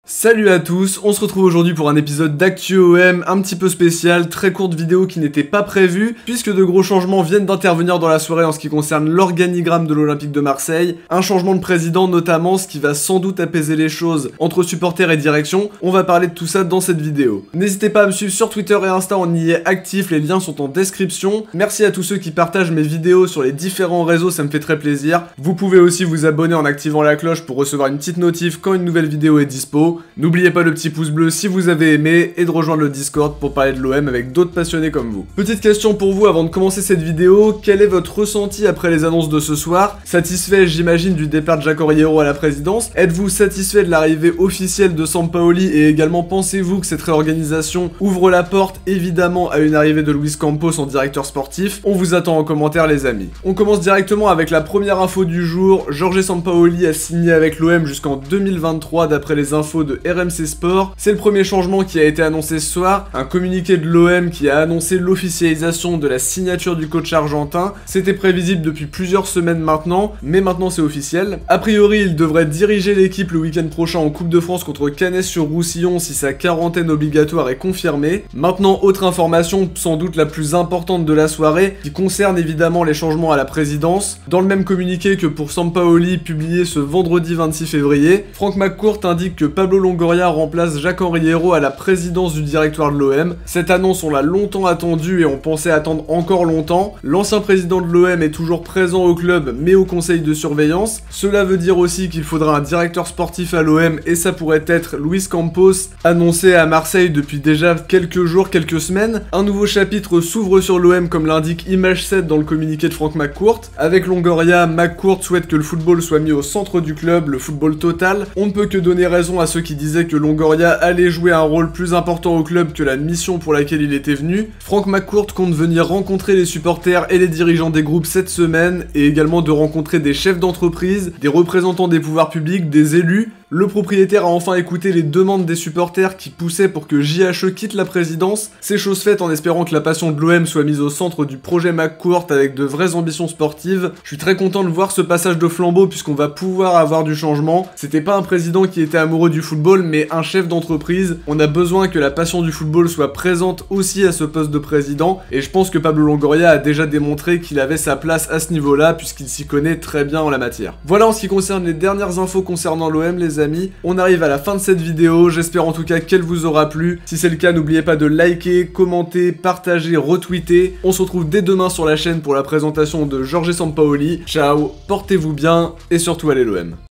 Salut à tous, on se retrouve aujourd'hui pour un épisode d'Actu OM un petit peu spécial, très courte vidéo qui n'était pas prévue, puisque de gros changements viennent d'intervenir dans la soirée en ce qui concerne l'organigramme de l'Olympique de Marseille, un changement de président notamment, ce qui va sans doute apaiser les choses entre supporters et direction. On va parler de tout ça dans cette vidéo. N'hésitez pas à me suivre sur Twitter et Insta, on y est actif, les liens sont en description. Merci à tous ceux qui partagent mes vidéos sur les différents réseaux, ça me fait très plaisir. Vous pouvez aussi vous abonner en activant la cloche pour recevoir une petite notif quand une nouvelle vidéo est dispo. N'oubliez pas le petit pouce bleu si vous avez aimé et de rejoindre le Discord pour parler de l'OM avec d'autres passionnés comme vous. Petite question pour vous avant de commencer cette vidéo, quel est votre ressenti après les annonces de ce soir? Satisfait, j'imagine, du départ de Jacques Henriero à la présidence? Êtes-vous satisfait de l'arrivée officielle de Sampaoli et également pensez-vous que cette réorganisation ouvre la porte évidemment à une arrivée de Luis Campos en directeur sportif? On vous attend en commentaire les amis. On commence directement avec la première info du jour. Jorge Sampaoli a signé avec l'OM jusqu'en 2023 d'après les infos de RMC Sport. C'est le premier changement qui a été annoncé ce soir, un communiqué de l'OM qui a annoncé l'officialisation de la signature du coach argentin. C'était prévisible depuis plusieurs semaines maintenant, mais maintenant c'est officiel. A priori, il devrait diriger l'équipe le week-end prochain en Coupe de France contre Canet-sur-Roussillon si sa quarantaine obligatoire est confirmée. Maintenant, autre information, sans doute la plus importante de la soirée, qui concerne évidemment les changements à la présidence. Dans le même communiqué que pour Sampaoli, publié ce vendredi 26 février, Franck McCourt indique que Pablo Longoria remplace Jacques Henriero à la présidence du directoire de l'OM. Cette annonce, on l'a longtemps attendue et on pensait attendre encore longtemps. L'ancien président de l'OM est toujours présent au club, mais au conseil de surveillance. Cela veut dire aussi qu'il faudra un directeur sportif à l'OM et ça pourrait être Luis Campos, annoncé à Marseille depuis déjà quelques jours, quelques semaines. Un nouveau chapitre s'ouvre sur l'OM comme l'indique Image 7 dans le communiqué de Franck McCourt. Avec Longoria, McCourt souhaite que le football soit mis au centre du club, le football total. On ne peut que donner raison à ceux qui disaient que Longoria allait jouer un rôle plus important au club que la mission pour laquelle il était venu. Franck McCourt compte venir rencontrer les supporters et les dirigeants des groupes cette semaine et également de rencontrer des chefs d'entreprise, des représentants des pouvoirs publics, des élus. Le propriétaire a enfin écouté les demandes des supporters qui poussaient pour que JHE quitte la présidence. C'est chose faite en espérant que la passion de l'OM soit mise au centre du projet McCourt avec de vraies ambitions sportives. Je suis très content de voir ce passage de flambeau puisqu'on va pouvoir avoir du changement. C'était pas un président qui était amoureux du football mais un chef d'entreprise. On a besoin que la passion du football soit présente aussi à ce poste de président et je pense que Pablo Longoria a déjà démontré qu'il avait sa place à ce niveau-là puisqu'il s'y connaît très bien en la matière. Voilà en ce qui concerne les dernières infos concernant l'OM les amis. On arrive à la fin de cette vidéo, j'espère en tout cas qu'elle vous aura plu. Si c'est le cas, n'oubliez pas de liker, commenter, partager, retweeter. On se retrouve dès demain sur la chaîne pour la présentation de Jorge Sampaoli. Ciao, portez-vous bien et surtout allez l'OM.